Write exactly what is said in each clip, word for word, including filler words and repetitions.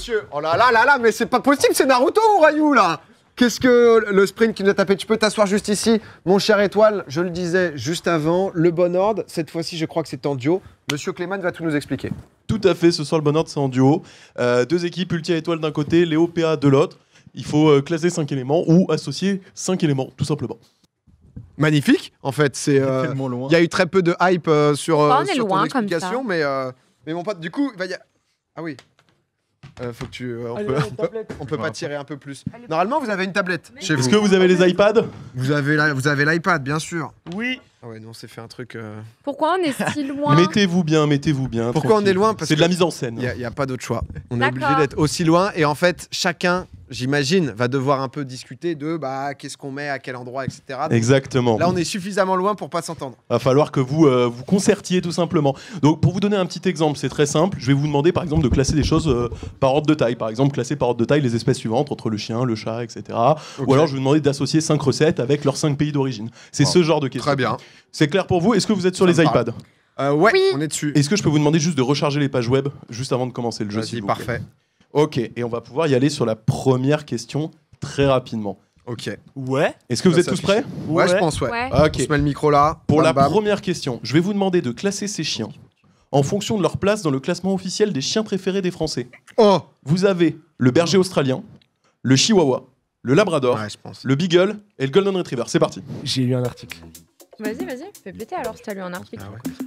Monsieur, oh là là là là, mais c'est pas possible, c'est Naruto ou Ryu là? Qu'est-ce que le sprint qui nous a tapé? Tu peux t'asseoir juste ici, mon cher Étoile. Je le disais juste avant, le bon ordre. Cette fois-ci, je crois que c'est en duo. Monsieur Clément va tout nous expliquer. Tout à fait, ce soir, le bon ordre, c'est en duo. Euh, deux équipes, Ultia Étoile d'un côté, Léo P A de l'autre. Il faut euh, classer cinq éléments ou associer cinq éléments, tout simplement. Magnifique, en fait. C'est. Euh, il y a eu très peu de hype euh, sur, euh, on est sur ton loin explication, comme ça. mais, euh, mais mon pote, du coup, il va y a... Ah oui. Euh, faut que tu, euh, on, Allez, peut, allez, on peut, tablette. on peut pas tirer un peu plus. Normalement, vous avez une tablette chez Est-ce vous. que vous avez les iPads? Vous avez la- vous avez l'iPad, bien sûr. Oui. Ah ouais, nous on s'est fait un truc. euh, Pourquoi on est si loin? Mettez-vous bien, mettez-vous bien. Pourquoi on tranquille. est loin? Parce C'est de la que mise en scène. Il n'y a, a pas d'autre choix. On est D'accord. obligé d'être aussi loin. Et en fait, chacun, j'imagine, va devoir un peu discuter de bah, qu'est-ce qu'on met, à quel endroit, et cetera. Donc, Exactement. là, on est suffisamment loin pour pas s'entendre. Va falloir que vous euh, vous concertiez tout simplement. Donc pour vous donner un petit exemple, c'est très simple. Je vais vous demander par exemple de classer des choses euh, par ordre de taille. Par exemple, classer par ordre de taille les espèces suivantes entre le chien, le chat, et cetera. Ok. Ou alors je vais vous demander d'associer cinq recettes avec leurs cinq pays d'origine. C'est Wow. ce genre de question. Très bien. C'est clair pour vous? Est-ce que vous êtes sur Ça les me parle. iPads? Euh, ouais, Oui. on est dessus. Est-ce que je peux vous demander juste de recharger les pages web juste avant de commencer le jeu, Vas-y, s'il vous plaît? parfait. Ok, et on va pouvoir y aller sur la première question très rapidement. Ok. Ouais. Est-ce que vous Ça êtes tous s'affiche. prêts? Ouais, je pense, ouais. Ouais. Ok. On se met le micro là. Pour bam, la bam. première question, je vais vous demander de classer ces chiens en fonction de leur place dans le classement officiel des chiens préférés des Français. Oh Vous avez le berger australien, le chihuahua, le labrador, Ouais, je pense. le beagle et le golden retriever. C'est parti. J'ai lu un article. Vas-y, vas-y, fais péter alors si t'as lu un article. Ah ouais.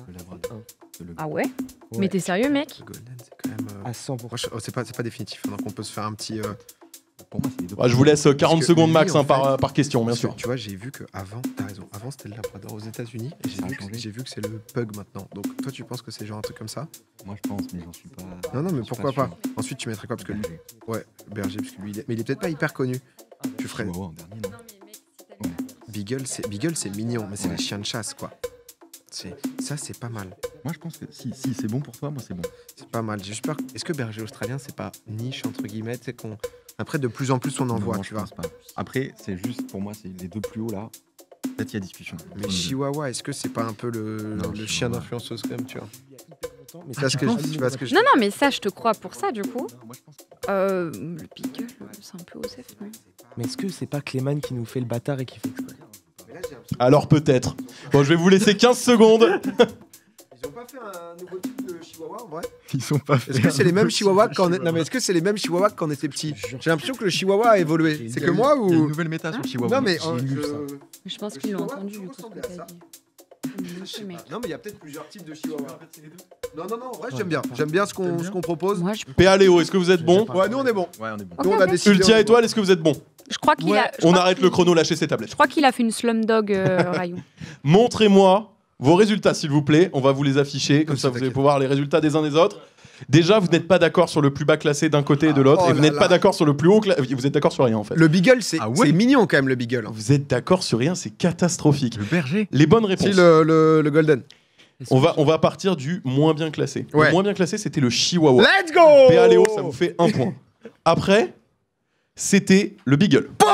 Ah ouais, Mais t'es sérieux, mec? Le Golden, c'est quand même. euh, À cent pour moi, je- oh, c'est pas, c'est pas définitif. Donc, on peut se faire un petit. euh, Pour moi, c'est les deux. Ah, je vous laisse euh, quarante Parce que secondes lui, max en hein, par, fait, euh, par question, bien parce que, sûr. Tu vois, j'ai vu que avant, t'as raison. Avant, c'était le Labrador aux États-Unis. Et j'ai Ça a vu, que- changé. j'ai vu que c'est le Pug maintenant. Donc, toi, tu penses que c'est genre un truc comme ça? Moi, je pense, mais j'en suis pas. Non, non, mais j'en suis pourquoi pas, sûr. Ensuite, tu mettrais quoi? Parce que lui, Berger. ouais, berger, parce que lui, il est... mais il est peut-être pas hyper connu. Tu ferais. Chihuahua en dernier, non. Beagle, c'est Beagle, c'est mignon, mais c'est Ouais. les chiens de chasse, quoi. C'est ça, c'est pas mal. Moi, je pense que si, si c'est bon pour toi, moi, c'est bon. C'est pas mal. J'ai juste peur. Est-ce que berger australien, c'est pas niche entre guillemets, tu sais qu'on après de plus en plus on en Non, voit, moi, tu je vois. pense pas. Après, c'est juste, pour moi, c'est les deux plus hauts là. Peut-être il y a discussion. Mais Entre nous deux. Chihuahua, est-ce que c'est pas un peu le, Non, le Chihuahua. chien d'influenceuse quand même, tu vois? Mais Tu vois ce que je dis, tu vois ce que je Non, non, mais ça, je te crois pour ça, du coup. Moi, je pense. Euh, le beagle, c'est un peu osef, non? Mais est-ce que c'est pas Clément qui nous fait le bâtard et qui fait exprès? Alors peut-être. Bon, je vais vous laisser quinze secondes. Ils ont pas fait un nouveau type de chihuahua en vrai? Ils sont pas. Est-ce que c'est les mêmes chihuahuas quand on est... Non mais est-ce que c'est les mêmes chihuahuas quand on était petit? J'ai l'impression que le chihuahua a évolué. C'est que moi Il y a une ou nouvelle méta sur Hein Chihuahua. Non mais j'ai euh, lu je- ça. Je pense Le qu'ils l'ont chihuahua entendu, peut du coup, ce que ressembler à t'as ça. dit. Je sais mec. pas. Non mais il y a peut-être plusieurs types de chihuahua. Non non non, en vrai j'aime bien. J'aime bien ce qu'on T'aimes bien ce qu'on propose. Moi, je, P A Léo, est-ce que vous êtes bon? Ouais, nous on est bon. Ouais, on est bon. Ok, Nous on a ok. décidé. on Ultia est Étoile, est-ce que vous êtes bon? je crois qu'il Ouais. a. je On crois arrête qu'il- le chrono, lâchez ces tablettes. Je crois qu'il a fait une slumdog, euh, Rayou. Montrez-moi vos résultats, s'il vous plaît. On va vous les afficher, comme Oui, ça vous allez t'inquiète. pouvoir voir les résultats des uns des autres. Déjà, vous n'êtes pas d'accord sur le plus bas classé d'un côté et de l'autre, Oh et vous là n'êtes pas là. d'accord sur le plus haut classé. Vous êtes d'accord sur rien, en fait. Le beagle, c'est Ah ouais c'est mignon quand même, le beagle. Vous êtes d'accord sur rien, c'est catastrophique. Le berger. Les bonnes réponses. Si, le, le, le golden. On va, on va partir du moins bien classé. Ouais. Le moins bien classé, c'était le chihuahua. Let's go! P A Léo, ça vous fait un point. Après, c'était le beagle. Oh,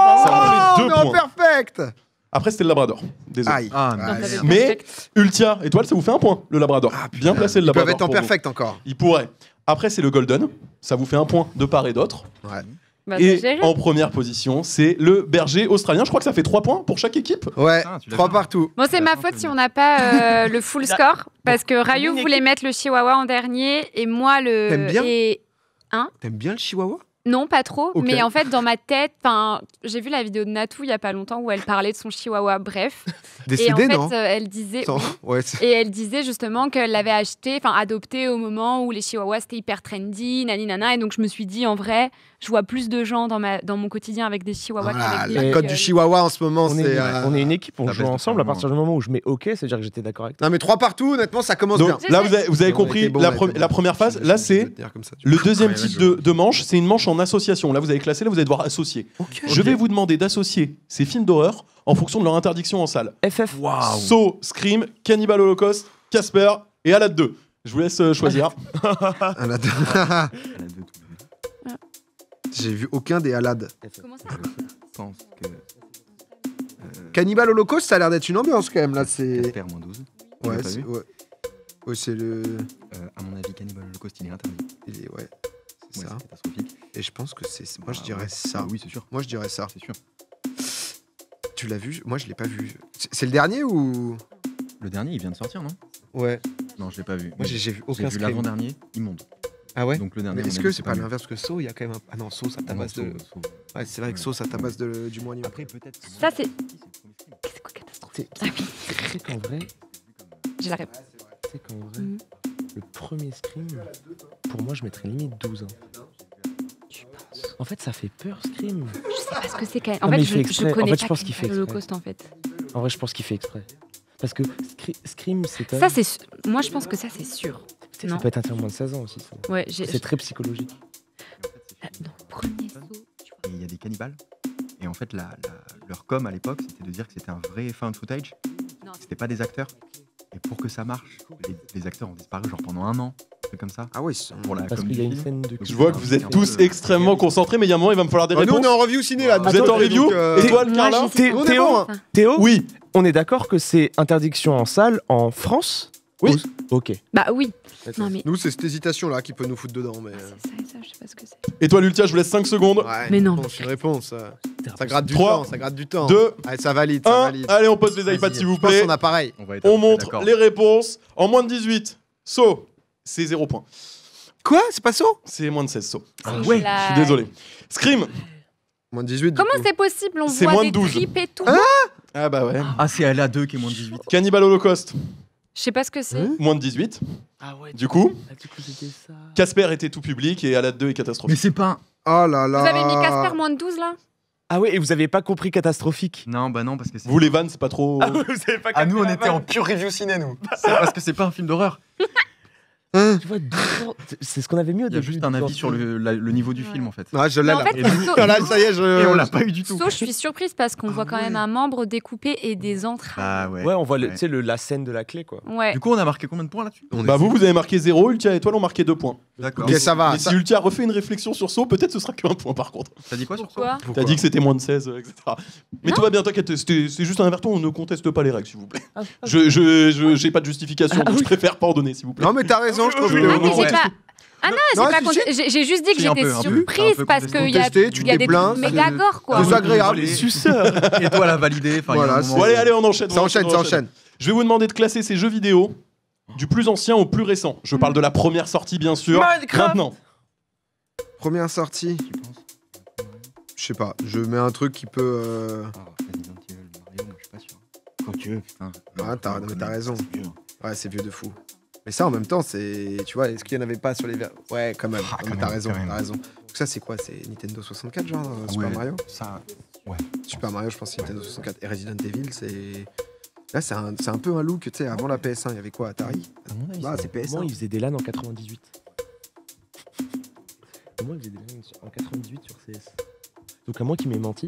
Ça vous fait deux non, points. perfect! Après, c'était le labrador. Désolé. Aïe. Ah, Ah, mais- merde. Mais Perfect. Ultia, étoile, ça vous fait un point, le labrador. Ah, bien placé le Ils peuvent labrador. être en pour vous. perfect encore. Il pourrait. Après, c'est le golden. Ça vous fait un point de part et d'autre. Ouais. Bah, t'as Et géré. en première position, c'est le berger australien. Je crois que ça fait trois points pour chaque équipe. Ouais, Ah, tu l'as trois fait. partout. Bon, c'est ma faute si on n'a pas euh, le full score, parce que Rayou une voulait mettre le chihuahua en dernier et moi le. T'aimes bien et... T'aimes bien le chihuahua? Non, pas trop. Ok. Mais en fait, dans ma tête, enfin, j'ai vu la vidéo de Natou il y a pas longtemps où elle parlait de son chihuahua. Bref. et en Décidé, fait, non? euh, elle disait. Sans- Ouais, c'est- Et elle disait justement qu'elle l'avait acheté, enfin adopté au moment où les chihuahuas c'était hyper trendy, nani nana. Et donc je me suis dit, en vrai, je vois plus de gens dans, ma, dans mon quotidien avec des chihuahuas Voilà, qu'avec des la Et- cote beagles. du chihuahua en ce moment, On est, c'est. euh, on est une équipe, on Ça joue baisse ensemble. À totalement. partir du moment où je mets OK, c'est-à-dire que j'étais d'accord avec toi. Non, mais trois partout, honnêtement, ça commence bien. Donc là, vous avez, vous avez On a compris été bon, la, on a pre- été la bon. première phase. Je- Là, je- je c'est vais te dire comme ça, tu le vois. deuxième Ouais, type let's de, go. de manche. C'est une manche en association. Là, vous avez classé, là, vous allez devoir associer. Je vais vous demander d'associer ces films d'horreur en fonction de leur interdiction en salle. F F. Saw, Scream, Cannibal Holocaust, Casper et Alad deux. Je vous laisse euh, choisir. Ah, là, Elle a deux tout. J'ai vu aucun des Alad. Comment ça Je pense que. Cannibal Holocaust, ça a l'air d'être une ambiance quand même là. C'est. Casper moins douze. Tu Ouais, l'as pas c'est vu ouais. Ouais, c'est le. Euh, à mon avis, Cannibal Holocaust, il est interdit. il est- Ouais. C'est Ouais, ça. c'est catastrophique. Et je pense que c'est. Moi, je Ah, dirais ouais. ça. Ah oui, c'est sûr. Moi, je dirais ça. C'est sûr. Tu l'as vu? Moi, je l'ai pas vu. C'est c'est le dernier ou? Le dernier, il vient de sortir, non? Ouais. Non, je l'ai pas vu. Moi, j'ai j'ai vu J'ai aucun vu scream. l'avant-dernier, immonde. Ah ouais? Donc le dernier. Mais à mon est-ce avis, que c'est pas mieux. l'inverse que Saw? Il y a quand même un. Ah non, Saw, ça Ah non, tabasse de. Saw, Saw. Ouais, c'est vrai que Ouais. Saw, ça tabasse de... du moins niveau. Après, peut-être. Ça, c'est- C'est C'est quoi catastrophe? C'est Ah oui, c'est qu'en vrai, j'ai la réponse. c'est qu'en vrai, Mhm. le premier Scream, pour moi, je mettrais limite douze ans. Tu penses? En fait, ça fait peur, Scream. Je sais pas ce que c'est quand même. Non, En mais fait, il fait je, exprès. je En connais fait, je pas pense qu'il fait exprès. l'Holocauste en fait. En vrai, je pense qu'il fait exprès. Parce que Scre- Scream, c'est quand Ça, même... c'est. su- Moi, je pense que ça, c'est sûr. Tu sais, non. ça peut être interdit moins de seize ans aussi. ça. Ouais, j'ai. C'est très psychologique. Ah, Dans le premier saut, tu vois. Et il y a des cannibales. Et en fait, la, la- leur com à l'époque, c'était de dire que c'était un vrai found footage. Non, C'était pas des acteurs. Et pour que ça marche, les, les acteurs ont disparu genre pendant un an, un truc comme ça. Ah oui. c'est- Pour la Parce com qu'il y a du une film. scène de... Je vois que vous êtes Un tous peu, euh, extrêmement concentrés, mais il y a un moment, il va me falloir des Ah, nous, on réponses. est en review ciné là. Vous désolé, êtes en review donc, euh, Étoile, Moi, Carla j'essaie- Thé- On est Théo, bon, hein. Enfin, Théo, Oui. on est d'accord que c'est interdiction en salle en France? Oui. Ou- Ok. Bah oui. Non, mais. Nous, c'est cette hésitation là qui peut nous foutre dedans. Mais... Ah, c'est ça et ça, je sais pas ce que c'est. Étoile Ultia, je vous laisse cinq secondes. Ouais, Mais une non. réponse, une réponse. euh, Ça gratte du Trois, temps, ça gratte du temps. deux, Allez, ça valide, ça un. valide. Allez, on pose les iPads Vas-y, s'il vous Je pense plaît. qu'on a pareil. On, va être On à peu près montre d'accord. les réponses. En moins de dix-huit, So, c'est zéro point. Quoi? C'est pas ça? C'est moins de seize, So. C'est Ouais, une je suis blague. désolé. Scream. Moins de dix-huit. du Comment coup. c'est possible? On C'est voit moins des de douze. tripes et tout. Hein Ah bah ouais. Ah, c'est elle à deux qui est moins de dix-huit. Cannibal Holocaust, Je sais pas ce que c'est. Hein moins de dix-huit. Ah ouais. Du coup, Ah, du coup, c'était ça. Casper était tout public et Alad deux est Mais catastrophique. c'est pas. Oh là là. Vous avez mis Casper moins de douze là? Ah ouais, et vous avez pas compris catastrophique? Non, bah non, parce que c'est. Vous les vannes, c'est pas trop. Ah, vous avez pas Ah, nous, on capté la était en vanne. pure review ciné, nous. C'est parce que c'est pas un film d'horreur. Hein? Tu vois, douze ans, c'est- c'est ce qu'on avait mis au Il y a début. juste un douze ans. avis sur le, la- le niveau du film, en fait. Ouais, je l'ai Mais en là. fait, Et nous- So- Là, ça y est, je. Et on l'a pas eu du tout. So, je suis surprise parce qu'on Ah voit quand ouais. même un membre découpé et des entrailles. Ah ouais. Ouais, on voit le- Ouais. tu sais, le- la scène de la clé, quoi. Ouais. Du coup, on a marqué combien de points là-dessus? On est Bah vous, fou. vous avez marqué zéro, Ultia et Étoile ont marqué deux points. D'accord. Ok, ça va. Mais ça- si Ultia refait une réflexion sur So, peut-être ce sera qu'un point par contre. T'as dit quoi sur ça? Pourquoi? T'as Pourquoi dit que c'était moins de seize, euh, et cetera. Mais Non. tout va bien, t'inquiète, c'était- c'est juste un avertissement, on ne conteste pas les règles, s'il vous plaît. Ah, ah, Je je- je- j'ai pas de justification, Ah, donc oui. je préfère pas en donner, s'il vous plaît. Non, mais t'as raison, je trouve Je- que. Ah, mais non, j'ai ouais. pas. Ah non, j'ai Non, pas si, conté- si. j'ai j'ai juste dit que Si, un j'étais peu, un peu. surprise Un peu parce contesté. qu'il y a, Contesté, tu il y a te des déplains, trucs méga c'est- gore quoi. c'est désagréable. Les suceurs. Étoile a validé. Enfin, il y a un Voilà, moment Bon, où- allez, allez, on enchaîne. Ça on enchaîne, on ça enchaîne. Je vais vous demander de classer ces jeux vidéo du plus ancien au plus récent. Je parle de la première sortie, bien sûr. Minecraft. Maintenant. Première sortie. Tu penses? Je sais pas, je mets un truc qui peut. euh, Ah, Resident Evil, Mario, moi je suis pas sûr. Quand tu veux, putain. Ah, t'as- Non, mais t'as non, raison. c'est vieux. Ouais, c'est vieux de fou. Mais ça, en même temps, c'est. Tu vois, est-ce qu'il y en avait pas sur les verres? Ouais, quand même. Ah, Non, quand mais t'as même, raison, quand même. t'as raison. Donc, ça, c'est quoi? C'est Nintendo soixante-quatre, genre euh, Super Ouais, Mario? Ça. Super Mario, je pense que c'est Nintendo soixante-quatre. Et Resident Evil, c'est. Là, c'est un, c'est un peu un look, tu sais, avant la P S un, il y avait quoi? Atari? Ah, c'est P S un. Comment ils faisaient des LAN en quatre-vingt-dix-huit? Comment ils faisaient des LAN en quatre-vingt-dix-huit sur C S? Donc à moi qui m'ai menti.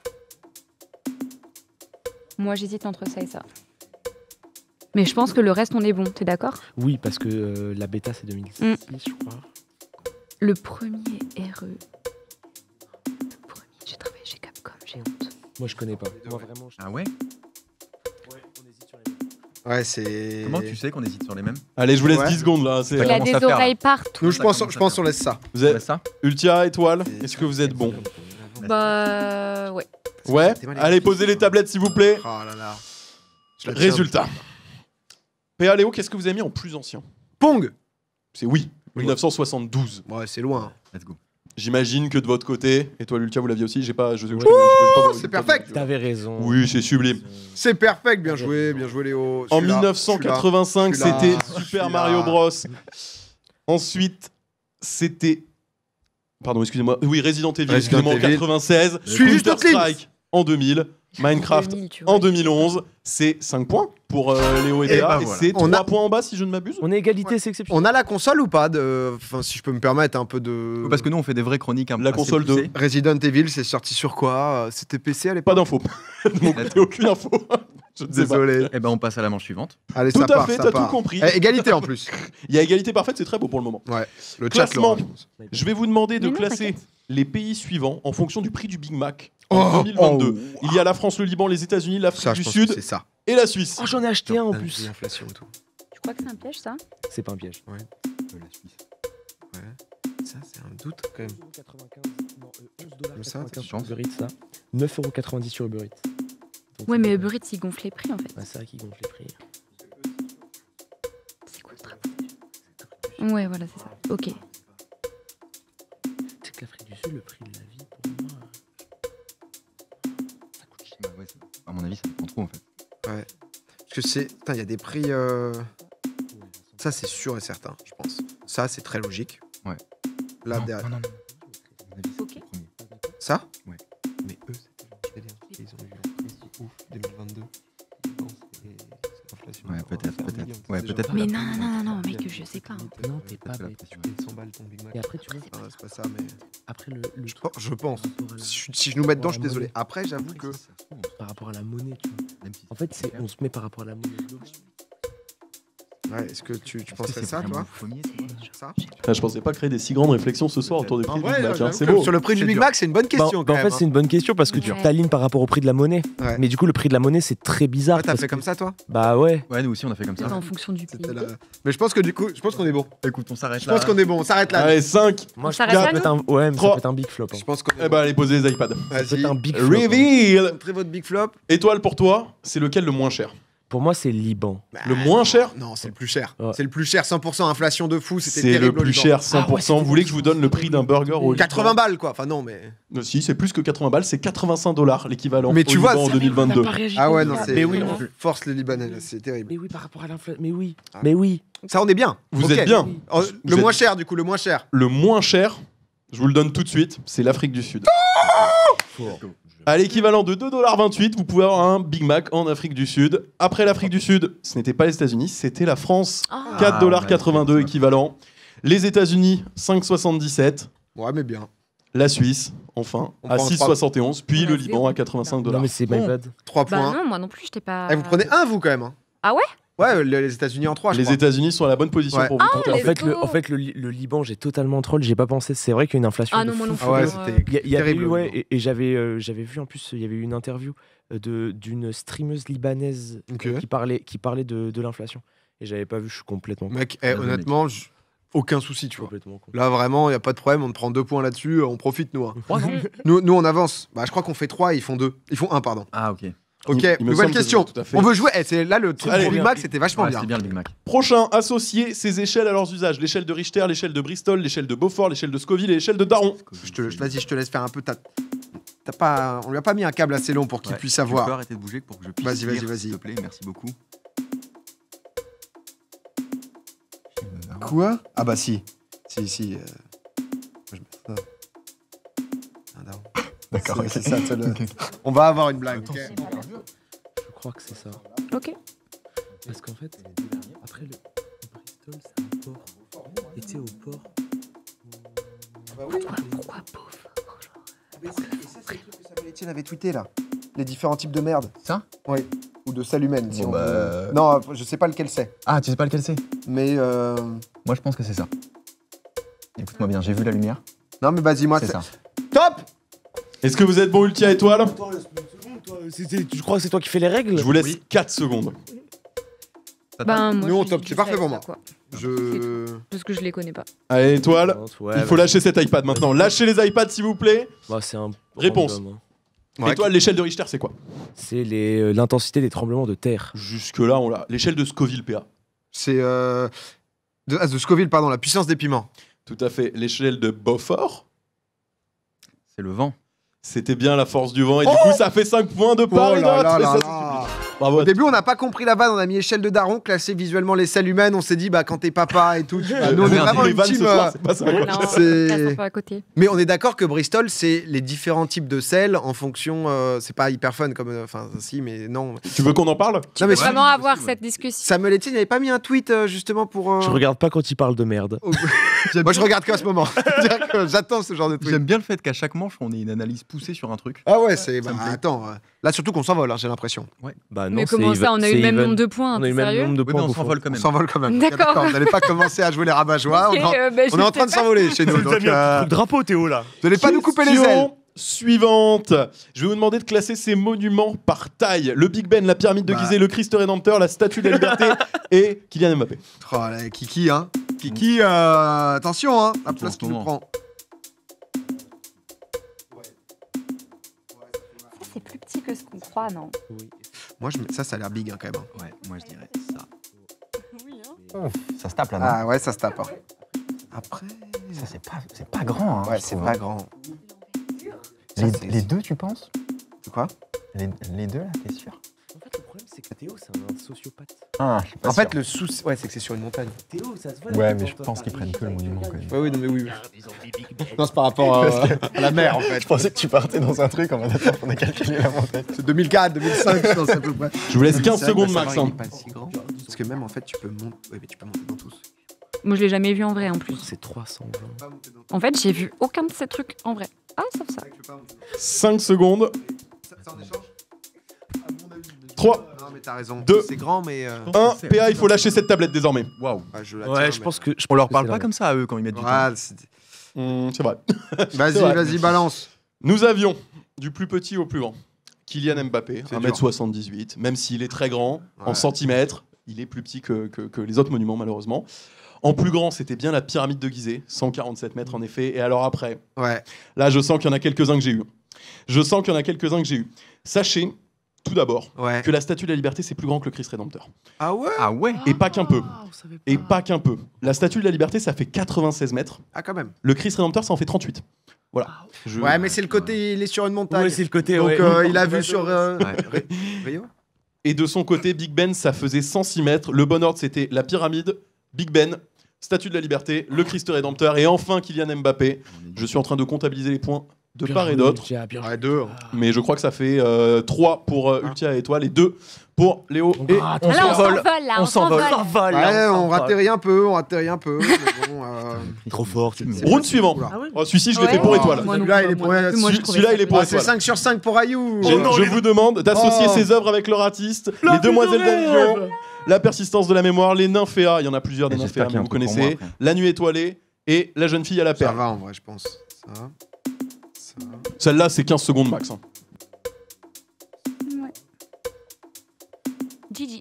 Moi j'hésite entre ça et ça. Mais je pense que le reste on est bon, t'es d'accord? Oui, parce que euh, la bêta c'est deux mille six, Mm. je crois. Le premier R E. Le premier, j'ai travaillé chez Capcom, j'ai honte. Moi je connais pas. Moi vraiment. Je... Ah ouais? Ouais, on hésite sur les mêmes. Ouais, c'est. Comment tu sais qu'on hésite sur les mêmes? Allez, je vous laisse Ouais. dix secondes là. c'est- Il a commence des à faire, là. oreilles partout. Nous, je Ça pense, commence je à pense faire. on laisse ça. Vous On êtes laisse ça? Ultia, Étoile, C'est- est-ce que vous êtes bon? Bah ouais. Ouais. T'es mal Allez, écrit. posez les tablettes s'il vous plaît. Oh là là. Je la tiens. Résultat. P A Léo, qu'est-ce que vous avez mis en plus ancien? Pong. C'est oui, mille neuf cent soixante-douze. Ouais, c'est loin. Let's go. J'imagine que de votre côté, Étoile Ultia, vous l'aviez aussi. J'ai pas. Je, je- je- je- Ouais. je- je- je- je- je- c'est perfect. T'avais raison. Oui, c'est sublime. C'est perfect, bien joué, bien joué Léo. En Celui-là, mille neuf cent quatre-vingt-cinq, celui-là, c'était celui-là, Super celui-là. Mario Bros. Ensuite, c'était. Pardon, excusez-moi. Oui, Resident Evil, Resident excusez-moi, en Evil. quatre-vingt-seize. Suivi de Counter-Strike en deux mille. Minecraft deux mille, tu vois. en deux mille onze. C'est cinq points pour euh, Léo et Et Léa. bah Et voilà. c'est On trois a- points en bas, si je ne m'abuse. On est égalité, c'est exceptionnel. On a la console ou pas de... Enfin, si je peux me permettre un peu de... Parce que nous, on fait des vraies chroniques un peu. La assez console de- poussées. Resident Evil, c'est sorti sur quoi? C'était P C à l'époque? Pas d'infos. De mon côté, aucune info. Je ne sais pas. Désolé. Eh ben, on passe à la manche suivante. Allez, Tout ça à part, fait, ça t'as part. tout compris. Eh, égalité en plus. Il y a égalité parfaite, c'est très beau pour le moment. Le Classement. chat, Laurent. Je vais vous demander de Mais non, classer t'inquiète. les pays suivants en fonction du prix du Big Mac en Oh, deux mille vingt-deux. Il y a la France, le Liban, les États-Unis, l'Afrique Ça, je du pense que Sud c'est ça. et la Suisse. Oh, j'en ai acheté un en plus. L'inflation et tout. Tu crois que c'est un piège ça? C'est pas un piège. De la Suisse. Ça, c'est un doute quand même. Comme ça, t'es sur Uber Eats, ça. neuf euros quatre-vingt-dix sur Uber Eats. Donc, Ouais, mais euh, Uber Eats, ils gonflent les prix en fait. bah, c'est vrai qu'ils gonflent les prix. C'est quoi ce truc? Ouais, voilà, c'est ça. Ok. Tu sais que l'Afrique du Sud, le prix de la vie, pour moi. Ça coûte cher. Bah ouais, ça- à mon avis, ça dépend trop en fait. Ouais. Parce que c'est. Putain, il y a des prix. euh, Ça, c'est sûr et certain, je pense. Ça, c'est très logique. Ouais. Là, non, derrière. non, non, non. À mon avis, c'est Ok. le premier. Ça Ouais. Mais eux, c'était un délire. Ils ont eu un prix de ouf deux mille vingt-deux. Je pense, et c'est l'inflation. Ouais, peut-être, Ça fait un peut-être. million. Ouais, Des gens peut-être. qui Mais l'ont non, payé, non, non, non, qui mec, l'ont je sais pas. payé. Non, t'es pas Peut-être bête. la Tu pression. payes cent balles ton Big Mac. Et après, tu vois, Ah, c'est pas ça, mais. après le, le Je, truc je pense. par rapport à la- Si, si je nous mets dedans, je suis Ouais, désolé. monnaie. Après, j'avoue que. Après, ça se trouve, par rapport à la monnaie, tu vois. même si En fait, c'est, cher. on se met par rapport à la monnaie. Ouais, est-ce que tu, tu Est-ce que penserais c'est ça, vraiment toi le premier, c'est quoi Ça Ah, je pensais pas créer des si grandes réflexions ce soir autour des En prix du vrai, Big Mac. hein. j'avoue C'est que beau. sur le prix du C'est Big dur. Mac, c'est une bonne question. Bah, quand bah, en même, fait, c'est une bonne question parce que tu Ouais. t'alignes par rapport au prix de la monnaie. hein. Ouais. Mais du coup, le prix de la monnaie, c'est très bizarre. Ouais, t'as parce fait que- comme ça, toi Bah ouais. Ouais, nous aussi, on a fait comme ça. C'est en fonction du pays. C'était la- Mais je pense que du coup, je pense qu'on est bon. Écoute, on s'arrête Je là. pense qu'on est bon. On s'arrête là. Allez, cinq. Moi, je s'arrête pense que là, ça peut être un... Ouais, mais Trois. ça peut être un big flop. hein. Je pense qu'on est Eh ben, allez, posez les iPads. Ça peut Vas-y. être un big flop. hein. Reveal. Montrez votre big flop. Étoile pour toi, c'est lequel le moins cher? Pour moi, c'est Liban. Le moins cher? Non, c'est le plus cher. Ouais. C'est le plus cher, cent pour cent inflation de fou. C'était C'est le terrible, plus Liban. cher, cent pour cent. Ah ouais, Vous voulez que je vous donne le prix d'un burger au Liban? quatre-vingts balles, quoi. Enfin, non, mais. Euh, Si, c'est plus que quatre-vingts balles, c'est quatre-vingt-cinq dollars l'équivalent. Mais tu au vois, Liban en ça- deux mille vingt-deux. Ah ouais, non, c'est. Mais oui, on force les Libanais, là, c'est terrible. Mais oui, par rapport à l'inflation. Mais oui. Ah. Mais oui. Ça, on est bien. Vous Ok. êtes bien. Oh, Vous le êtes- moins cher, du coup, le moins cher. Le moins cher, je vous le donne tout de suite, c'est l'Afrique du Sud. À l'équivalent de deux dollars vingt-huit, vous pouvez avoir un Big Mac en Afrique du Sud. Après l'Afrique du Sud, ce n'était pas les États-Unis, c'était la France. Ah. quatre dollars quatre-vingt-deux ouais, équivalent. Les États-Unis, cinq virgule soixante-dix-sept. Ouais, mais bien. La Suisse, enfin, On à prend six virgule soixante et onze. Puis On a le Liban zéro. à quatre-vingt-cinq Non, dollars. mais c'est my Bon. bad. trois Bah points. non, moi non plus, j'étais pas. Eh, vous prenez un, vous, quand même. hein. Ah ouais Ouais, le- les États-Unis en trois, je Les crois. États-Unis sont à la bonne position Ouais. pour vous Ah, tenter. En let's fait, le, go. en fait le, Li- le Liban, j'ai totalement troll. J'ai pas pensé. C'est vrai qu'il y a une inflation. Ah de non, moi fou non fou. Ah ouais, furieux. c'était Il y, a- il y avait terrible. eu, ouais, et, et j'avais, euh, j'avais vu en plus, il y avait eu une interview euh, de d'une streameuse libanaise Ok. euh, qui parlait, qui parlait de, de l'inflation. Et j'avais pas vu. Je suis complètement, Mec, eh, Ouais, honnêtement, je- aucun souci, tu vois. complètement con. Là, vraiment, il n'y a pas de problème. On te prend deux points là-dessus. On profite, nous. hein. Trois, non Nous, nous, on avance. Bah, je crois qu'on fait trois, ils font deux. Ils font un, pardon. Ah, ok. Ok, Il- il me nouvelle semble que question. tout à fait. On veut jouer. Eh, c'est là le truc Allez, pour Big bien. Mac, c'était vachement Ouais, bien. c'était bien le Big Mac. Prochain, associer ces échelles à leurs usages. L'échelle de Richter, l'échelle de Bristol, l'échelle de Beaufort, l'échelle de Scoville et l'échelle de Daron. Je te, vas-y, je te laisse faire un peu. T'as, t'as pas, on lui a pas mis un câble assez long pour qu'il Ouais, puisse Tu peux savoir. arrêter de bouger pour que je puisse Vas-y, vas-y, lire, vas-y. s'il te plaît, merci beaucoup. Quoi? Ah bah si, si, si. euh, moi, je mets ça. Ah, non. D'accord, C'est- ok. c'est ça, c'est le- On va avoir une blague. ok Je crois que c'est ça. Ok. Parce qu'en fait, après le Bristol, c'est un port. Et tu sais, au port. Pourquoi, pourquoi pauvre Mais ça, et ça, c'est le truc que Samuel Etienne avait tweeté là. Les différents types de merde. Ça? Oui. Ou de sale humaine, si Bon, on bah, veut. euh, Non, je sais pas lequel c'est. Ah, tu sais pas lequel c'est? Mais euh... Moi, je pense que c'est ça. Écoute-moi bien, j'ai vu la lumière. non, mais vas-y, moi. C'est c'est- ça. Top. Est-ce que vous êtes bon, Ultia Étoile? Attends, laisse-moi une seconde, toi. C'est- c'est- Tu crois que c'est toi qui fais les règles? Je vous laisse Oui. quatre secondes. Ben, moi, Nous, on je- top, je c'est parfait sais pour ça, moi. quoi. Je. Parce que je les connais pas. Allez, Étoile. Ouais, Il faut bah, lâcher cet iPad maintenant. Lâchez les iPads, s'il vous plaît. bah, c'est un Réponse. random, hein. Ouais, Étoile, l'échelle de Richter, c'est quoi? C'est les, euh, l'intensité des tremblements de terre. Jusque-là, on l'a. L'échelle de Scoville, P A. C'est euh... de... ah, de Scoville, pardon, la puissance des piments. Tout à fait. L'échelle de Beaufort, C'est le vent. c'était bien la force du vent. Et du coup, ça fait cinq points de part Oh et là d'autre. là Et là ça, c'est là. public. Bravo. Au début, on n'a pas compris la vanne, on a mis échelle de daron, classé visuellement les selles humaines, on s'est dit, bah quand t'es papa et tout, tu... Euh, nous on est merde, vraiment les une vannes ce team... soir, euh, c'est pas ça. quoi. Non, C'est- là, c'est pas à côté. Mais on est d'accord que Bristol, c'est les différents types de sel en fonction... euh, c'est pas hyper fun comme... euh, Enfin, si, mais non. Tu veux qu'on en parle? Non, mais Vraiment Ouais, avoir possible, cette discussion. Samuel Etienne n'avait pas mis un tweet euh, justement pour... euh, Je regarde pas quand il parle de merde. oh, Moi, je regarde qu'à ce moment. C'est-à-dire que J'attends ce genre de tweet. J'aime bien le fait qu'à chaque manche, on ait une analyse poussée sur un truc. Ah ouais, c'est... Ça Bah, me plaît. attends, euh, là surtout qu'on s'envole, hein, j'ai l'impression. Bah non, Mais c'est comment even- ça, on a eu c'est le même even. nombre de points, On a t'es eu le même sérieux nombre de Oui, mais points. on bouffon. s'envole quand On même. s'envole quand même. D'accord. Vous n'allez pas commencer à jouer les rabat-joie. Ok, on, est en- euh, bah, je on est en sais train de pas. s'envoler chez nous. Donc, euh, drapeau, Théo, là. vous n'allez pas nous couper les ailes. Question suivante. Je vais vous demander de classer ces monuments par taille. Le Big Ben, la pyramide de Bah. Gizeh, le Christ Rédempteur, la Statue de la Liberté et Kylian Mbappé. Oh là, Kiki, hein. Kiki, euh, attention, hein, la place en qu'il nous ce prend. Ça, c'est plus petit que ce qu'on croit, non? Oui. Moi, je... mets- ça, ça a l'air big hein, quand même. hein. Ouais, moi je dirais ça. Oui, hein. Ça se tape là, non Ah ouais, ça se tape. hein. Après. Ça, c'est pas, c'est pas grand. Hein, Ouais, je c'est trouve, pas hein. grand. Les, Ça, c'est- les deux, tu penses C'est quoi? les, les deux, là, t'es sûr En fait, le problème, c'est que Théo, c'est un sociopathe. Ah, je suis pas En sûr. fait, le souci. Ouais, c'est que c'est sur une montagne. Théo, ça se voit. Ouais, là, mais quand je toi, pense qu'ils t'arrives. prennent que le monument quand même. Ouais, oui, non, mais oui. oui. Non, c'est par rapport euh, à la mer en fait. Je pensais que tu partais dans un truc en mode attends, on a calculé la montagne. C'est deux mille quatre, deux mille cinq, je pense à peu près. Je vous laisse quinze C'est vrai que secondes le max. savoir, il hein. est pas si grand. Parce que même en fait, tu peux monter. Ouais, mais tu peux monter dans tous. Moi, je l'ai jamais vu en vrai en plus. C'est trois cent vingt. En fait, j'ai vu aucun de ces trucs en vrai. Ah, sauf ça. cinq secondes. Ça en échange trois, Non, mais t'as raison. Deux. C'est grand, mais. euh, un. P A, il faut lâcher cette tablette désormais. Waouh. ah, je la Ouais, tiens, je mais- pense que. je On pense leur que parle c'est pas la comme ça à eux quand ils mettent du temps. Ah, c'est- Hum, c'est vrai. Vas-y, C'est vrai. vas-y, balance. Nous avions du plus petit au plus grand. Kylian Mbappé, C'est un mètre soixante-dix-huit. Même s'il est très grand, en Ouais. centimètres, il est plus petit que, que- que les autres monuments, malheureusement. En plus grand, c'était bien la pyramide de Gizeh, cent quarante-sept mètres en effet. Et alors après, Ouais. là, je sens qu'il y en a quelques-uns que j'ai eu. Je sens qu'il y en a quelques-uns que j'ai eu. Sachez, tout d'abord, Ouais. que la Statue de la Liberté, c'est plus grand que le Christ Rédempteur. Ah ouais Ah ouais. Et pas qu'un peu. Ah, on savait pas. Et pas qu'un peu. La Statue de la Liberté, ça fait quatre-vingt-sise mètres. Ah, quand même. Le Christ Rédempteur, ça en fait trente-huit. Voilà. Je- Ouais, mais c'est le côté, il est sur une montagne. Ouais, c'est le côté. Donc ouais. euh, il a vu sur. euh, Ouais. Ri- Rio Et de son côté, Big Ben, ça faisait cent six mètres. Le bon ordre, c'était la pyramide, Big Ben, Statue de la Liberté, le Christ Rédempteur et enfin Kylian Mbappé. Je suis en train de comptabiliser les points de Bien part et joué, d'autre. Ultia, bien joué. Ouais, deux. hein. Mais je crois que ça fait euh, trois pour euh, Ultia et Étoile et deux pour Léo On et gratte, on Ah, là, on s'envole. s'envole là. On s'envole. s'envole. Ouais, on atterrit un peu, on atterrit un peu. mais bon, euh, Trop fort. tu c'est- Round suivant. Oula. Ah ouais. Oh, celui-ci, je l'ai Ouais. fait pour Oh, Étoile. Moi non Celui-là, plus, il est moi pour- non plus, moi, je celui- trouvais celui-là, ça il est pour Ah, c'est Étoile. cinq sur cinq pour Ayou. Je, Oh, je vous demande d'associer Oh. ses œuvres avec leur artiste, La les Demoiselles vie de d'Avignon, rêve. la persistance de la mémoire, les nymphéas, il y en a plusieurs des Et j'espère nymphéas, qu'il y a mais un vous truc pour moi connaissez, après. la nuit étoilée et la jeune fille à la Ça perle. va en vrai, je pense. Ça. Ça. Celle-là, c'est quinze secondes max. hein. Ouais. Gigi.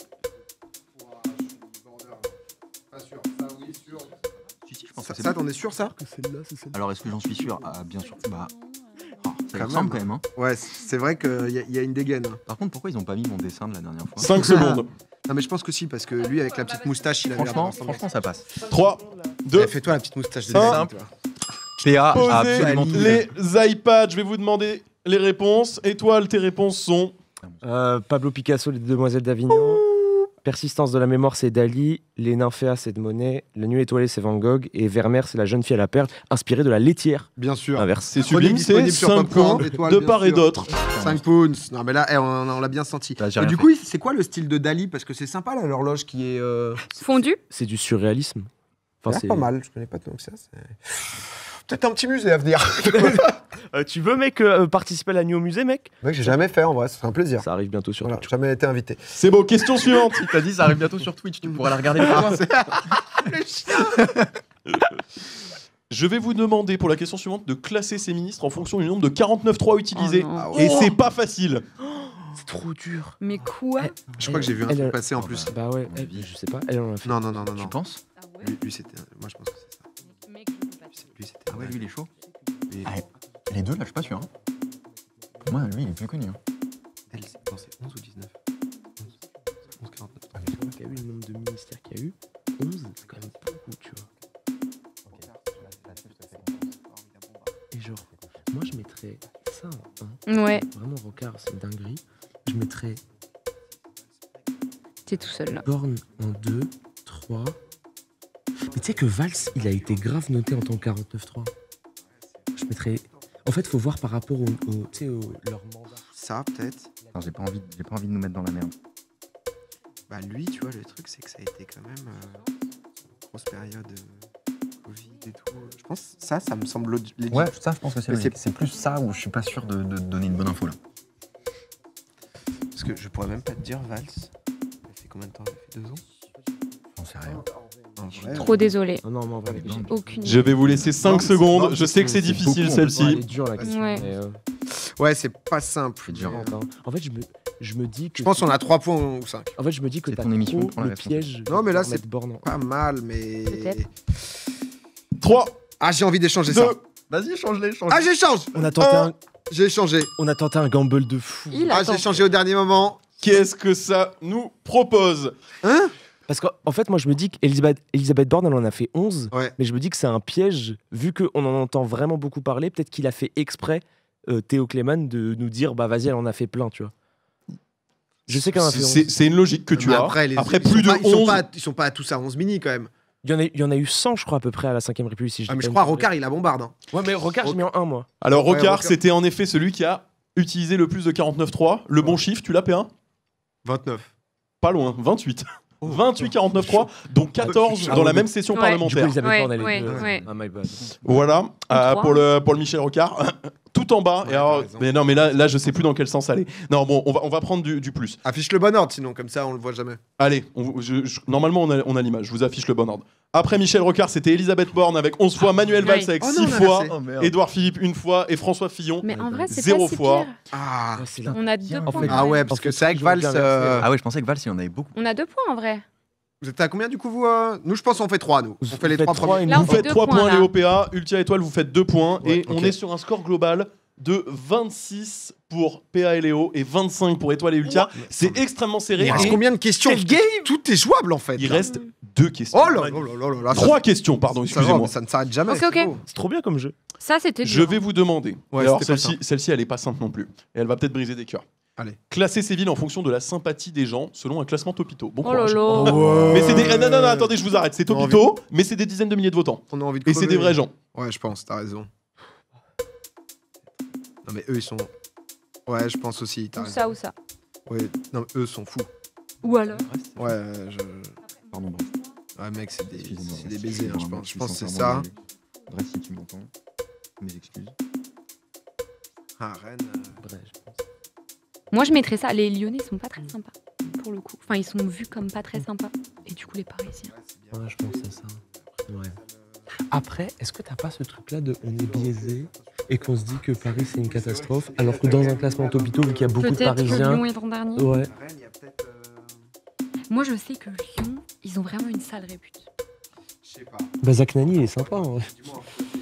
Pas sûr. Ça, oui, sûr. Si, si, je pense Ça, que c'est ça, bon. t'en es sûr, ça Que celle-là, c'est celle-là. Alors est-ce que j'en suis sûr Ah, bien sûr. Bah, ah, ça Quand ressemble même. quand même. Hein. Ouais, c'est vrai qu'il y, a- y a une dégaine. hein. Par contre, pourquoi ils ont pas mis mon dessin de la dernière fois cinq secondes. Non, mais je pense que si, parce que lui, avec la petite moustache, il avait l'air de Franchement, ressembler. franchement, ça passe. trois, deux, Eh, fais-toi la petite moustache de Simple. David, toi. P A a posez absolument tout fait. les iPads. Je vais vous demander les réponses. Étoile, tes réponses sont... Euh, Pablo Picasso, les Demoiselles d'Avignon. Persistance de la mémoire, c'est Dali. Les Nymphéas, c'est de Monet. La nuit étoilée, c'est Van Gogh. Et Vermeer, c'est la jeune fille à la perle, inspirée de la laitière. Bien sûr. Inverse. C'est Chronique sublime, c'est disponible sur cinq Popcorn, points Étoile, de bien part et sûr. d'autre. cinq pounds. Non, mais là, eh, on, on l'a bien senti. Bah, j'ai Et rien du fait. coup, c'est quoi le style de Dali? Parce que c'est sympa, là, l'horloge qui est. Euh... Fondu. C'est du surréalisme. Enfin, c'est pas mal, je connais pas tant que ça. c'est- Peut-être un petit musée à venir. Euh, tu veux, mec, euh, participer à la nuit au musée, mec Mec, j'ai jamais fait en vrai, ça serait un plaisir. Ça arrive bientôt sur Voilà, Twitch. jamais été invité. C'est beau. Question suivante. Il t'a dit, ça arrive bientôt sur Twitch, tu pourras la regarder. Je vais vous demander pour la question suivante de classer ces ministres en fonction du nombre de quarante-neuf trois utilisés. Oh non. Ah Et ouais. c'est pas facile. C'est trop dur. Mais quoi? Je crois que j'ai vu un Elle, truc elle- passer en plus. Bah ouais, elle- je sais pas, elle en a fait. Non, non, non, non, Tu non. penses Lui, lui, c'était. Moi, je pense que c'est ça. Lui, c'était. Ah ouais, lui, il est chaud. Lui, Ah, les deux, là, je suis pas sûr. hein. Pour moi, lui, il est plus connu. hein. elle, c'est non, c'est onze ou dix-neuf. onze, onze, quarante-neuf. Ah, mais tu vois qu'il y a eu le nombre de ministères qu'il y a eu. onze, c'est quand même beaucoup, tu vois. Et genre, moi je mettrais ça en un. Ouais, Vraiment, Rocard, c'est une dinguerie. Je mettrais t'es tout seul là. Borne en deux, trois. Mais tu sais que Valls, il a été grave noté en tant que quarante-neuf trois. Je mettrais. En fait, faut voir par rapport au, au, tu sais, au- leur mandat. Ça, peut-être. Non, j'ai pas envie, j'ai pas envie de nous mettre dans la merde. Bah, lui, tu vois, le truc, c'est que ça a été quand même. Euh, grosse période. euh, Covid et tout. Je pense que ça, ça me semble log- legit. Ouais, ça, je pense que c'est Mais logique. C'est plus ça où je suis pas sûr de, de donner une bonne info là. Parce que je pourrais même pas te dire, Valls. Elle fait combien de temps? Elle fait deux ans? J'en sais rien. En vrai, Trop désolé. Oh non, mais en vrai, J'ai non. aucune Je vais vous laisser Non, cinq mais c'est- secondes. non, Je sais que c'est difficile beaucoup, Ouais, elle celle-ci. est dure la question. Ouais. mais, euh, Ouais, c'est pas simple. C'est dur. mais, attends. En fait, je me... je me dis que. Je pense qu'on a trois points ou cinq. En fait, je me dis que C'est t'as ton émission, trop prends la le responsabilité. piège. Non, mais là, de c'est mettre Born en- pas mal, mais. Peut-être. trois, Ah, j'ai envie d'échanger deux, ça. Vas-y, change-les, change Ah, j'échange. On a tenté Oh. un, J'ai échangé. on a tenté un gamble de fou. Il Ah, attend. j'ai changé au dernier moment. qu'est-ce que ça nous propose? Hein? Parce qu'en en fait, moi, je me dis qu'Elisabeth Elisabeth Borne, elle en a fait onze. Ouais. Mais je me dis que c'est un piège, vu qu'on en entend vraiment beaucoup parler. Peut-être qu'il a fait exprès, euh, Théo Clément, de nous dire bah vas-y, elle en a fait plein, tu vois. Je sais qu'elle en a fait C'est onze. c'est une logique que tu Mais as. Après, les- Après ils plus sont de pas- ils sont onze. pas, ils sont pas à tous à onze mini quand même. Il y, en a, il y en a eu cent, je crois, à peu près à la cinquième République. Si je Ah, dis mais pas je une crois, connerie. Rocard, il a bombarde. Hein. Ouais, mais Rocard, j'ai mis en un, moi. Alors Ouais, Rocard, Rocard. c'était en effet celui qui a utilisé le plus de quarante-neuf trois. Le bon chiffre, tu l'as P un? vingt-neuf. Pas loin, vingt-huit. vingt-huit quarante-neuf trois, donc quatorze Ah dans ouais, la mais- même session Ouais. Du coup, parlementaire. Elisabeth Ouais, Borne, elle est ouais, deux. ouais. Ah, my bad. Voilà, euh, trois. pour, le, pour le Michel Rocard, tout en bas. Ouais, et alors- t'as raison. mais non, mais là, là, je sais plus dans quel sens aller. Non, bon, on va, on va prendre du, du plus. Affiche le bon ordre, sinon, comme ça, on le voit jamais. Allez, on- je- je- normalement, on a, on a l'image. Je vous affiche le bon ordre. Après Michel Rocard, c'était Elisabeth Borne avec onze fois, Manuel Valls Oui. avec Oh non, six on a fois, versé. Oh merde. Édouard Philippe une fois et François Fillon. Mais en vrai, c'est Zéro pas si fois. pire. Ah, Ouais, c'est là. On a deux En points. fait- quand ah même. ouais, parce En que fait, c'est avec j'aurais Valls. bien euh, versé. Ah ouais, je pensais que Val, il y en avait beaucoup. On a deux points en vrai. Vous êtes à combien du coup, vous euh Nous, je pense qu'on fait trois, nous. On Vous fait les faites trois trois premiers. et Là, on Vous fait faites deux trois points, points, là. Léo P A, Ultia Étoile, vous faites deux points. Ouais, et on ok. est sur un score global de vingt-six pour P A et Léo et vingt-cinq pour Étoile et Ultia. C'est extrêmement serré. Il reste et combien de questions Quel game Tout est jouable en fait. il là. reste deux questions. Oh là là là là là. Trois questions, pardon, Ça va, excusez-moi. mais ça ne s'arrête jamais. Ok, c'est ok. beau. C'est trop bien comme jeu. Ça, c'était Je dur. vais vous demander. Ouais, et alors c'était pas celle-ci, celle-ci, elle est pas simple non plus. Et elle va peut-être briser des cœurs. Allez. Classer ces villes en fonction de la sympathie des gens selon un classement Topito. Bon Oh là courage. là. Ouais. Mais c'est des. ah, non, non, non, attendez, je vous arrête. C'est On a Topito, mais c'est des dizaines de milliers de votants. On a envie de Et c'est crever. des vrais gens. Ouais, je pense, t'as raison. Non, mais eux, ils sont. Ouais, je pense aussi, t'as Ou raison. ça ou ça. Ouais, non, mais eux sont fous. Ou alors. Ouais, euh, je. Pardon, Brest. Ouais, mec, c'est des, Excusez-moi, c'est des Brest. baisers, hein, je Vraiment, pense. Je suis pense que c'est ça. sincèrement désolé. Brest, si tu m'entends, mes excuses. Ah, Rennes. euh, Bref, je pense. Moi, je mettrais ça. Les Lyonnais sont pas très sympas, pour le coup. Enfin, ils sont vus comme pas très sympas. Et du coup, les Parisiens. ouais, c'est bien. Ouais, je pense que c'est ça. Ouais. Après, est-ce que t'as pas ce truc-là de on est biaisé et qu'on se dit que Paris c'est une catastrophe, alors que dans un classement Topito, vu qu'il y a beaucoup de Peut-être que Parisiens. Lyon est en dernier. Ouais. Rennes, il y a peut-être. euh, Moi, je sais que Lyon, ils ont vraiment une sale répute. Je sais pas. Bah, Zach Nani, il est sympa. En vrai. Dis-moi.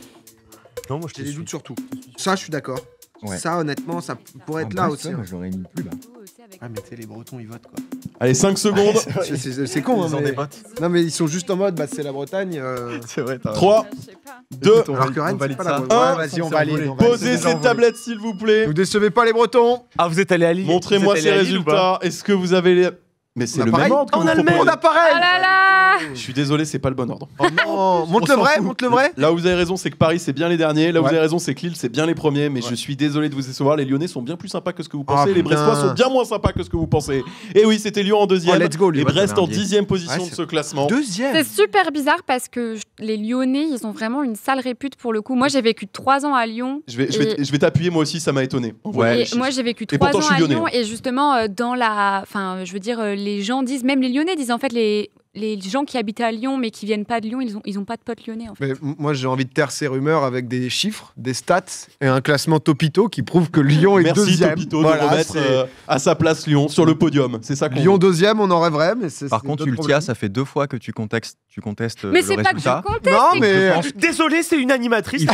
Non, moi je J'ai des doutes sur tout. Ça, je suis d'accord. Ouais. Ça, honnêtement, ça pourrait être Ah, là Brest, aussi. ouais, hein. moi, je l'aurais mis plus bas. Ah, mais tu sais, les Bretons, ils votent quoi. Allez, cinq secondes. C'est- C'est c'est con, hein, Ils ont mais... des votes. Non, mais ils sont juste en mode, bah, c'est la Bretagne. euh, C'est vrai, t'as trois, Je sais pas. deux, Alors que Rennes, c'est pas la ça. Bretagne. Un. Ouais, vas-y, on C'est valide. envolé. on valide. posez déjà ces envolé. tablettes s'il vous plaît. Vous décevez pas les Bretons. Ah, vous êtes allé à Lille. Montrez-moi Vous êtes ces allé à Lille ou pas résultats. Est-ce que vous avez les. Mais c'est On a le pareil. même ordre que On vous a le même. proposez. On a pareil. Oh là là. Je suis désolé, c'est pas le bon ordre. Oh non, monte le s'en vrai, fout. monte le vrai. Là où vous avez raison, c'est que Paris, c'est bien les derniers. Là où Ouais. vous avez raison, c'est que Lille, c'est bien les premiers. Mais Ouais. je suis désolé de vous décevoir. Les Lyonnais sont bien plus sympas que ce que vous pensez. Ah, les putain. Brestois sont bien moins sympas que ce que vous pensez. Et oui, c'était Lyon en deuxième. Oh, let's go, Lyon. et Brest Ouais, en c'est un dixième position Ouais, de ce classement. Deuxième. C'est super bizarre parce que je- les Lyonnais, ils ont vraiment une sale répute pour le coup. Moi, j'ai vécu trois ans à Lyon. Je vais, je vais, Et- je vais t'appuyer, moi aussi, ça m'a étonné. Envoyez Et les chiffres. moi, j'ai vécu Et trois pourtant, je ans suis à lyonnais, Lyon hein. et justement euh, dans la, enfin, je veux dire, euh, les gens disent, même les Lyonnais disent en fait les les gens qui habitent à Lyon mais qui viennent pas de Lyon, ils ont ils ont pas de potes lyonnais en fait. Mais m- moi, j'ai envie de taire ces rumeurs avec des chiffres, des stats et un classement Topito qui prouve que Lyon est Merci deuxième. Topito Voilà, de remettre c'est- euh, à sa place Lyon sur le podium. C'est ça qu'on Lyon veut. deuxième, on en rêverait, mais c'est. Par c'est contre, d'autres Ultia, problèmes. ça fait deux fois que tu contestes, tu contestes euh, Mais le c'est pas que résultat. je conteste. Non, c'est mais. pense- Désolé, c'est une animatrice.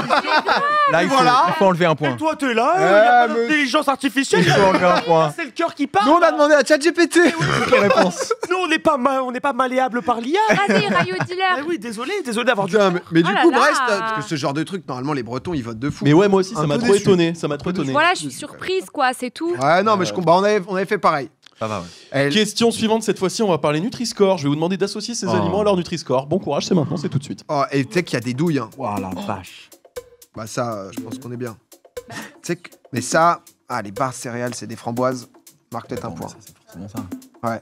Là, il faut, Voilà. il faut enlever un point. Et toi, t'es là, il Euh, y a pas mais- d'intelligence artificielle. Il faut enlever un point. C'est le cœur qui parle. Nous, on a demandé à ChatGPT. Quelle réponse? Nous, on n'est pas, ma- on n'est pas malléable par l'I A. Vas-y, Rayo Dealer. Ah oui, désolé, désolé d'avoir du. Putain, mais, mais du Oh là coup, là. Brest, euh, parce que ce genre de truc, normalement, les Bretons, ils votent de fou. Mais ouais, moi aussi, Un ça m'a peu trop déçu. étonné. Ça m'a trop peu déçu. étonné. Voilà, je suis surprise quoi, c'est tout. Ouais, non, mais je comprends. Bah, on, avait, on avait fait pareil. Ça va, ouais. Elle- Question suivante, cette fois-ci, on va parler Nutri-Score. Je vais vous demander d'associer ces Oh. aliments à leur Nutri-Score. Bon courage, c'est maintenant, c'est tout de suite. Oh, et tu sais qu'il y a des douilles. Hein. Oh la vache. Bah, ça, euh, je pense qu'on est bien. Tu sais que. Mais ça, ah, les barres céréales, c'est des framboises. Marque peut-être un Bon, point. ça, C'est forcément ça. Ouais,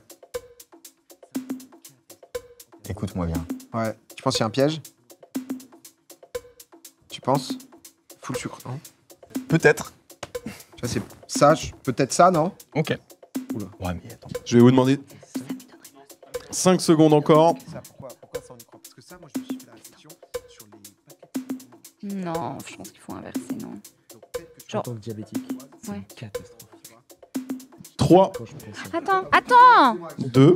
Écoute-moi bien. ouais. Tu penses qu'il y a un piège? Tu penses? Full sucre, non? Peut-être. Tu vois, c'est ça, je- peut-être ça, non? Ok. Oula. Ouais, mais attends. Je vais vous demander cinq secondes encore. Ça, pourquoi, pourquoi ça, on y croit? Parce que ça, moi, je me suis fait la réflexion sur les paquets. Non, je pense qu'il faut inverser, non. Donc, peut-être que tu Genre- En tant que diabétique, c'est Ouais. une catastrophe. trois, Attends, attends. deux,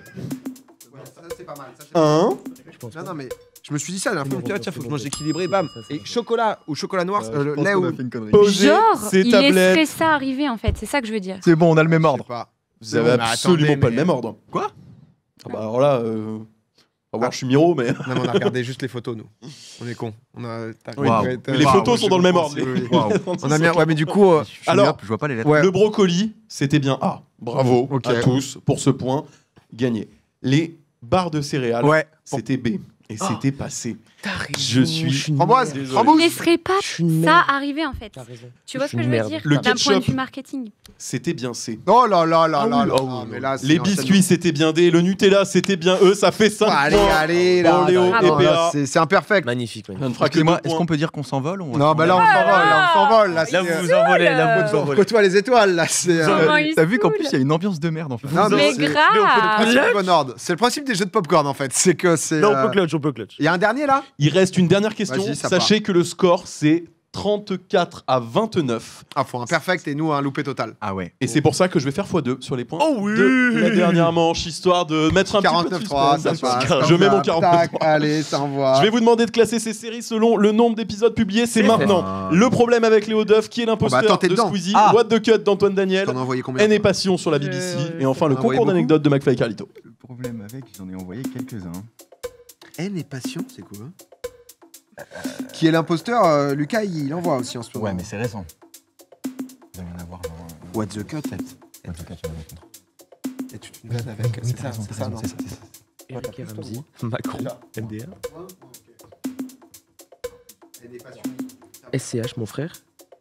un. Non, non, mais je me suis dit ça la dernière fois. Tiens, faut que je mange équilibré, bam. Et chocolat ou chocolat noir, euh, le lait ou. Posez Genre, ces il laisserait tablettes. ça arriver en fait, c'est ça que je veux dire. C'est bon, on a le même Je sais ordre. pas. Vous avez Non, mais absolument attendez, pas mais- le même ordre. Quoi? Ah bah alors là, euh... on va voir, Ah. je suis Miro, mais. Non, mais on a regardé juste les photos, nous. On est cons. On a. t'as- Oui, Waouh. t'as- t'as- Mais les Waouh, photos sont je dans le même pense, ordre. oui, oui. Waouh. On a bien. Ouais, mais du coup. euh, Je suis Alors- myope, je vois pas les lettres. Ouais. Le brocoli, c'était bien A. Bravo Ok. à tous pour ce point gagné. Les barres de céréales, Ouais. c'était B. Et Oh. c'était pas C. T'as raison, Je suis Framboise, désolé. Il framboise. laisserait pas Je suis une ça merde. arriver en fait. T'as raison. Tu vois Je ce que suis je une veux merde. dire Le d'un point ketchup. de vue marketing. C'était bien C. Oh là là là Ah là oui, là. ah oui, Ah, mais là, c'est Les un biscuits, c'était bien D. Le Nutella, c'était bien E. Ça fait cinq Allez, points. allez, Pour là. Léo là, et là, P A. là, C'est c'est imperfect. Magnifique, magnifique. Ça ne fera que Excusez-moi, deux est-ce points. qu'on peut dire qu'on s'envole ou on Non, bah là, on s'envole, là, on s'envole. Là, Là, c'est, vous euh, vous envolez, là, vous vous envolez. Côtoie les étoiles, là. C'est. euh, Comment il T'as vu qu'en saoule. plus il y a une ambiance de merde en fait. Non, Mais c'est- grave. principe du bon ordre. C'est le principe des jeux de popcorn, en fait. C'est que c'est. Non, on euh, peut clutch, on peut clutch. Il y a un dernier, là. Il reste une dernière question. Vas-y, ça Sachez que le score, c'est trente-quatre à vingt-neuf. Ah, faut un perfect et nous, un loupé total. Ah ouais. Et c'est pour ça que je vais faire fois deux sur les points Oh oui. de la dernière manche, histoire de mettre un petit peu quarante-neuf de trois, suspense. ça passe. Je mets mon Tac, quarante-neuf trois. Allez, ça envoie. Je vais vous demander de classer ces séries selon le nombre d'épisodes publiés. C'est C'est maintenant. fait. Le problème avec Léo Duff, qui est Oh, l'imposteur bah, attends, t'es de dedans. Squeezie, Ah. What the Cut d'Antoine Daniel, T'en as envoyé combien Haine et Passion sur la B B C, Euh, et enfin le t'en as envoyé concours beaucoup d'anecdotes de McFly et Carlito. Le problème avec, j'en ai envoyé quelques-uns. Haine et passion, c'est quoi hein Qui est l'imposteur euh, Lucas, il envoie aussi en ce moment. Ouais, mais c'est récent. Il doit y en avoir dans. What the cut Ouais, en tout cas, tu m'en as contre. Et tu te vannes avec. Oui, C'est t'as ça, raison, c'est t'as ça, raison, non c'est ça, c'est ça. Eric et Ramsey, Macron, M D R, Haine et passion. S C H, mon frère.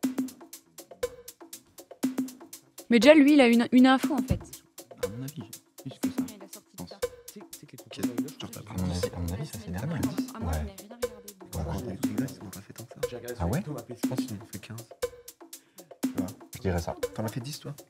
Mais déjà, lui, il a une, une info en fait. À mon avis, j'ai plus que ça. Il a sorti de ça. Tu sais tu sais que les concours d'anecdotes, je te À mon avis, à mon avis, ça c'est dernier. hein. Ah, moi, Ouais. je n'ai rien regardé. Ouais, on n'a pas fait tant que ça. J'ai regardé Ah sur ouais Twitter, on m'a fait- Je pense qu'il en fait quinze. Je dirais ça. T'en as fait dix, toi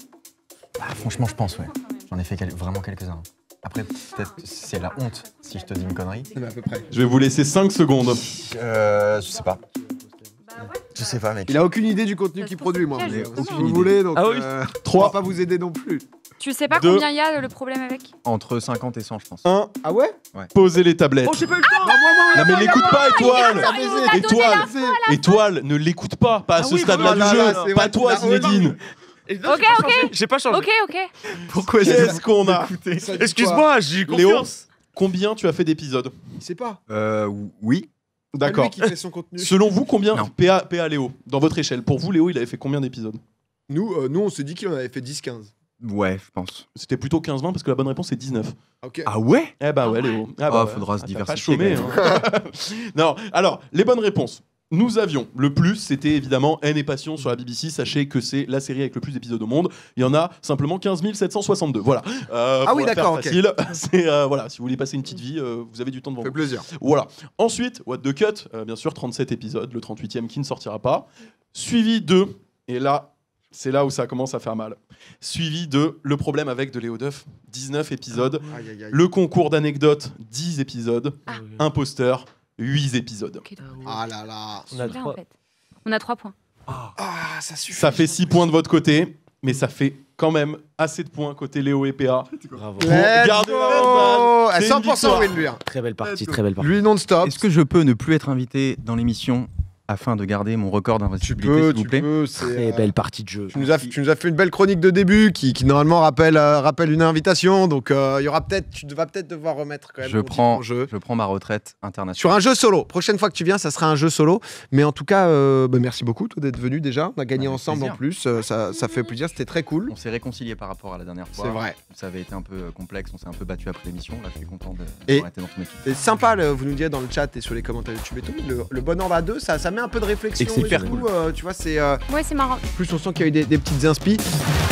Ah, franchement, je pense, ouais. J'en ai fait quel- vraiment quelques-uns. Après, peut-être c'est la honte si je te dis une connerie. Mais à peu près. Je vais vous laisser cinq secondes. Euh, je sais pas. Bah ouais. Je sais pas, mec. Il a aucune idée du contenu Ça se qu'il trouve, produit, c'est moi. piège. mais, Aucune Si vous idée. voulez, donc. Ah oui. euh, On va trois, pas vous aider non plus. Tu sais pas Deux. combien il y a le problème avec Entre cinquante et cent, je pense. un, Ah ouais posez les tablettes. Oh, j'ai pas eu le temps. Non, moi, moi, Non mais l'écoute pas, Étoile. Ah, il nous a donné Étoile, l'info, Étoile, ne l'écoute pas, pas à Ah ce oui, stade-là voilà, du là, jeu. là, c'est Pas vrai toi, qu'il a- Zinedine. Et non, Ok, j'ai pas ok. changé, j'ai pas changé. Ok, ok. Pourquoi Qu'est-ce qu'on a? Ça dit Excuse-moi, j'ai eu Léo. confiance. Combien tu as fait d'épisodes? quoi Il sait pas. Euh, oui. D'accord. C'est lui qui fait son contenu. Selon vous, combien Non. P A, P A Léo, dans votre échelle. Pour vous, Léo, il avait fait combien d'épisodes? Nous, euh, nous, on s'est dit qu'il en avait fait dix quinze. Ouais, je pense. C'était plutôt quinze vingt parce que la bonne réponse c'est dix-neuf. Ok. Ah ouais? Eh bah ouais, Léo. Ah bah Ah, ouais. faudra se Ah, t'as pas diversifier, chômé, quand hein. Non, alors, les bonnes réponses. Nous avions le plus, c'était évidemment Haine et Passion sur la B B C. Sachez que c'est la série avec le plus d'épisodes au monde. Il y en a simplement quinze mille sept cent soixante-deux. Voilà. Euh, Ah pour oui, la faire d'accord, ok. facile, c'est euh, voilà. Si vous voulez passer une petite vie, euh, vous avez du temps devant Ça fait vous. plaisir. Voilà. Ensuite, What the Cut, euh, bien sûr, trente-sept épisodes, le trente-huitième qui ne sortira pas. Suivi de, et là, c'est là où ça commence à faire mal. Suivi de Le problème avec de Léo Duff, dix-neuf épisodes. Aïe, aïe, aïe. Le concours d'anecdotes, dix épisodes. Ah. Imposteur, huit épisodes. Ok, donc, Ah là là. On a là, trois. en fait. On a trois points. Ah, ça suffit. Ça fait six points de votre côté, mais ça fait quand même assez de points côté Léo et P A. Bravo. Let's Let's Regardez la go. C'est une cent pour cent victoire. win, lui. hein. Très belle partie, très belle partie. Lui non-stop. Est-ce que je peux ne plus être invité dans l'émission afin de garder mon record Tu d'investibilité, peux, s'il vous tu plaît? peux. c'est, Très euh, belle partie de jeu. Tu nous, as, tu nous as fait une belle chronique de début qui, qui normalement rappelle, euh, rappelle une invitation. Donc euh, il y aura peut-être, tu vas peut-être devoir remettre quand même Je ton titre prends, en jeu. je prends ma retraite internationale. Sur un jeu solo. Prochaine fois que tu viens, ça sera un jeu solo. Mais en tout cas, euh, bah, merci beaucoup toi d'être venu déjà. On a gagné Avec ensemble plaisir. en plus. Euh, ça, ça fait plaisir. C'était très cool. On s'est réconcilié par rapport à la dernière fois. C'est vrai. Ça avait été un peu euh, complexe, on s'est un peu battu après l'émission. Là, je suis content de- Et- d'avoir été dans ton équipe. C'est sympa, le- vous nous direz dans le chat et sur les commentaires YouTube et tout. Le, le bon ordre à deux, ça, ça met un peu de réflexion. Et c'est hyper tout, cool. euh, tu vois, c'est euh, Ouais, c'est marrant. plus on sent qu'il y a eu des, des petites inspi.